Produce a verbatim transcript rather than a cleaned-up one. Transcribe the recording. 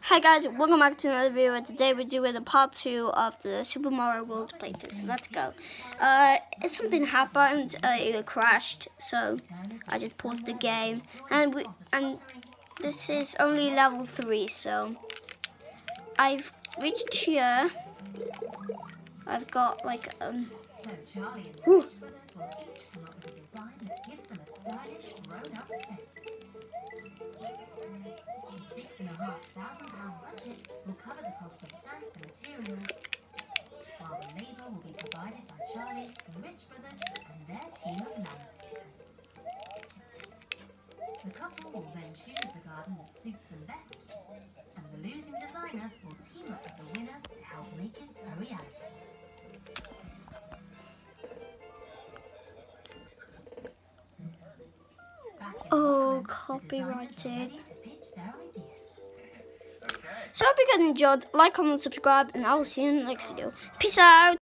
Hi guys, welcome back to another video. Today we're doing a part two of the Super Mario World playthrough, so let's go. Uh, something happened, uh, it crashed, so I just paused the game, and we and this is only level three, so I've reached here. I've got like um. Whew. Six and a half thousand pound budget will cover the cost of plants and materials, while the labour will be provided by Charlie, the Rich Brothers, and their team of landscapers. The couple will then choose the garden that suits them best, and the losing designer will team up with the winner to help make it a reality. Oh, copyrighted. So I hope you guys enjoyed. Like, comment, subscribe, and I will see you in the next video. Peace out.